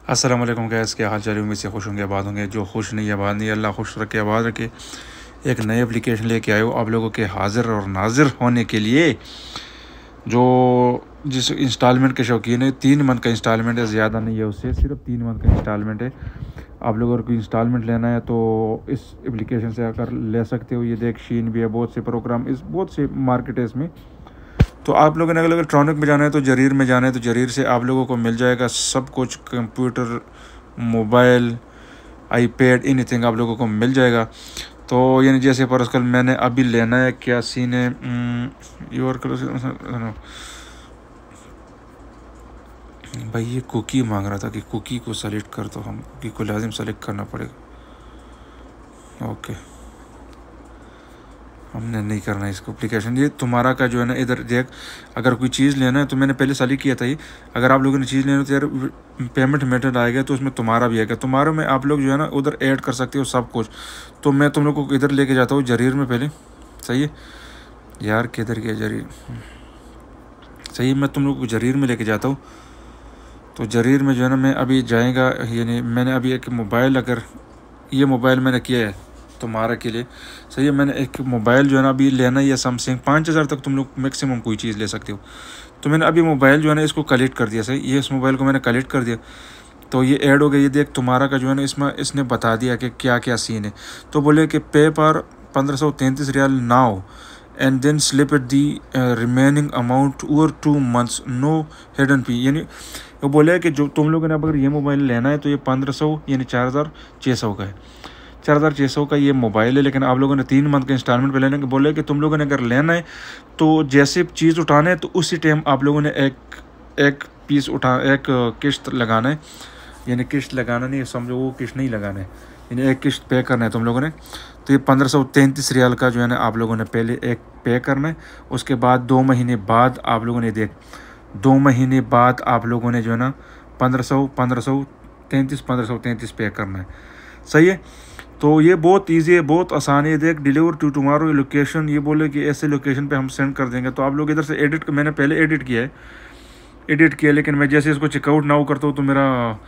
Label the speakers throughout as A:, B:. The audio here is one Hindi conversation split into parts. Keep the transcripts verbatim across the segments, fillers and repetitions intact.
A: अस्सलाम वालेकुम गैस, क्या हाल चाल है? उम्मीद से खुश होंगे, आबाद होंगे। जो खुश नहीं आबाद नहीं, अल्लाह खुश रखे आबाद रखे। एक नई एप्लीकेशन लेके आए हो आप लोगों के हाजिर और नाजिर होने के लिए। जो जिस इंस्टॉलमेंट के शौकीन है, तीन मंथ का इंस्टॉलमेंट है, ज़्यादा नहीं है, उससे सिर्फ तीन मंथ का इंस्टॉलमेंट है। आप लोगों को इंस्टॉलमेंट लेना है तो इस एप्लीकेशन से आकर ले सकते हो। ये देख शीन भी है, बहुत से प्रोग्राम, इस बहुत से मार्केट है इसमें। तो आप लोगों ने अगर इलेक्ट्रॉनिक में जाना है तो जरीर में जाना है, तो जरीर से आप लोगों को मिल जाएगा सब कुछ, कंप्यूटर, मोबाइल, आईपैड, एनीथिंग आप लोगों को मिल जाएगा। तो यानी जैसे पर कल मैंने अभी लेना है, क्या सीन है, योर भाई ये कुकी मांग रहा था कि कुकी को सेलेक्ट कर, तो हम कुकी को लाजिम सेलेक्ट करना पड़ेगा। ओके, हमने नहीं करना है इसको एप्लीकेशन। ये तुम्हारा का जो है ना, इधर देख, अगर कोई चीज़ लेना है तो मैंने पहले सेलेक्ट किया था ये। अगर आप लोगों ने चीज़ लेना है तो यार पेमेंट मेथड आएगा, तो उसमें तुम्हारा भी आएगा। तुम्हारे में आप लोग जो है ना उधर ऐड कर सकते हो सब कुछ। तो मैं तुम लोग को इधर लेके जाता हूँ जरीर में पहले। सही है यार, किधर गया जरीर? सही है, मैं तुम लोग को जरीर में लेके जाता हूँ। तो जरीर में जो है ना मैं अभी जाएगा, यानी मैंने अभी एक मोबाइल, अगर ये मोबाइल मैंने किया है तुम्हारा के लिए। सही है, मैंने एक मोबाइल जो है ना अभी लेना है, सैमसंग, पाँच हज़ार तक तुम लोग मैक्सिमम कोई चीज़ ले सकते हो। तो मैंने अभी मोबाइल जो है ना इसको कलेक्ट कर दिया। सही, ये इस मोबाइल को मैंने कलेक्ट कर दिया, तो ये ऐड हो गया। ये देख तुम्हारा का जो है ना, इसमें इसने बता दिया कि क्या क्या सीन है। तो बोले कि पे पर पंद्रह सौ तैंतीस riyal now and then split at the remaining amount over two months, no hidden fee. यानी वो बोले कि जो तुम लोगों ने अगर ये मोबाइल लेना है तो ये पंद्रह सौ यानी चार हज़ार छः सौ का है, चार हज़ार छः सौ का ये मोबाइल है। लेकिन आप लोगों ने तीन मंथ का इंस्टॉलमेंट पे लेने के बोले कि तुम लोगों ने अगर लेना है तो जैसे चीज़ उठाना है तो उसी टाइम आप लोगों ने एक एक पीस उठा एक किश्त लगाना है। यानी किश्त लगाना नहीं, समझो वो किश्त नहीं लगाना है, यानी एक किश्त पे करना है तुम लोगों ने। तो ये पंद्रह सौ तैंतीस रियाल का जो है ना आप लोगों ने पहले एक पे करना है। उसके बाद दो महीने बाद आप लोगों ने देख दो महीने बाद आप लोगों ने जो है ना पंद्रह सौ पंद्रह सौ तैंतीस पंद्रह सौ तैंतीस पे करना है। सही है, तो ये बहुत इजी है, बहुत आसान है। देख डिलीवर टू टुमारो लोकेशन, ये बोले कि ऐसे लोकेशन पे हम सेंड कर देंगे। तो आप लोग इधर से एडिट, मैंने पहले एडिट किया है एडिट किया लेकिन मैं जैसे इसको चेकआउट नाउ करता हूँ तो मेरा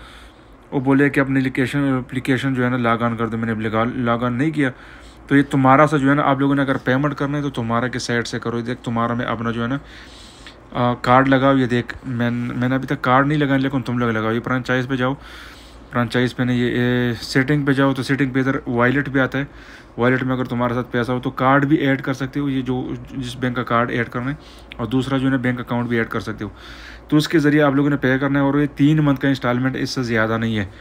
A: वो बोले कि अपनी लोकेशन एप्लीकेशन जो है ना लॉग ऑन कर दो। मैंने लॉग ऑन नहीं किया। तो ये तुम्हारा सा जो है ना, आप लोगों ने अगर पेमेंट करना है तो तुम्हारा के साइड से करो। देख तुम्हारा में अपना जो है ना आ, कार्ड लगाओ। ये देख मैं मैंने अभी तक कार्ड नहीं लगाया, लेकिन तुम लोग लगाओ। ये फ्रेंचाइज पे जाओ, फ्रेंचाइज पे नहीं, ये सेटिंग पे जाओ। तो सेटिंग पे इधर वॉलेट भी आता है। वॉलेट में अगर तुम्हारे साथ पैसा हो तो कार्ड भी ऐड कर सकते हो, ये जो जिस बैंक का कार्ड ऐड करना है, और दूसरा जो है ना बैंक अकाउंट भी ऐड कर सकते हो। तो उसके ज़रिए आप लोगों ने पे करना है। और ये तीन मंथ का इंस्टॉलमेंट, इससे ज़्यादा नहीं है।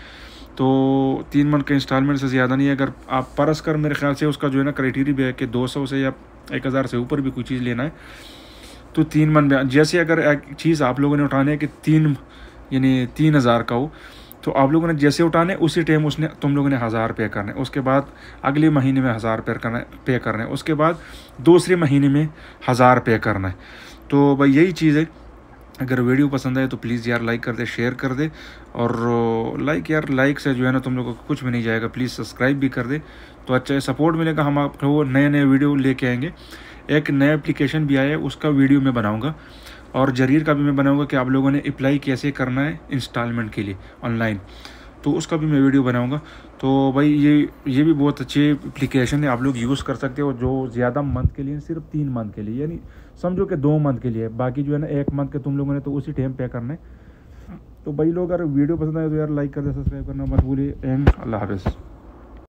A: तो तीन मंथ का इंस्टॉलमेंट से ज़्यादा नहीं है। अगर आप परस कर, मेरे ख्याल से उसका जो है ना क्राइटेरिया भी है कि दो सौ से या एक हज़ार से ऊपर भी कोई चीज़ लेना है तो तीन मंथ में। जैसे अगर एक चीज़ आप लोगों ने उठाने है कि तीन यानी तीन हज़ार का हो, तो आप लोगों ने जैसे उठाने उसी टाइम उसने तुम लोगों ने हज़ार पे करना है। उसके बाद अगले महीने में हज़ार पे करना है पे करना है उसके बाद दूसरे महीने में हज़ार पे करना है। तो भाई यही चीज़ है। अगर वीडियो पसंद आए तो प्लीज़ यार लाइक कर दे, शेयर कर दे। और लाइक यार लाइक से जो है ना तुम लोगों को कुछ भी नहीं जाएगा। प्लीज़ सब्सक्राइब भी कर दे, तो अच्छा सपोर्ट मिलेगा। हम आपको नए नए वीडियो लेके आएंगे। एक नया एप्लीकेशन भी आया है, उसका वीडियो मैं बनाऊँगा, और जरीर का भी मैं बनाऊंगा कि आप लोगों ने अप्लाई कैसे करना है इंस्टॉलमेंट के लिए ऑनलाइन, तो उसका भी मैं वीडियो बनाऊंगा। तो भाई ये ये भी बहुत अच्छी एप्लीकेशन है, आप लोग यूज़ कर सकते हो। जो ज़्यादा मंथ के लिए, सिर्फ तीन मंथ के लिए, यानी समझो कि दो मंथ के लिए, बाकी जो है ना एक मंथ के तुम लोगों ने तो उसी टाइम पे करना है। तो भाई लोग अगर वीडियो पसंद आए तो यार लाइक कर दे, सब्सक्राइब करना मत भूलिए। एंड अल्लाह हाफ़िज़।